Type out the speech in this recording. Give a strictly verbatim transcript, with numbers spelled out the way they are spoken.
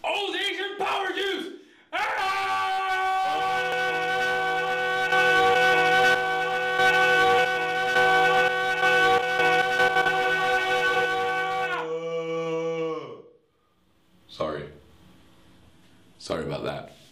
Old Asian power juice! Sorry. Sorry about that.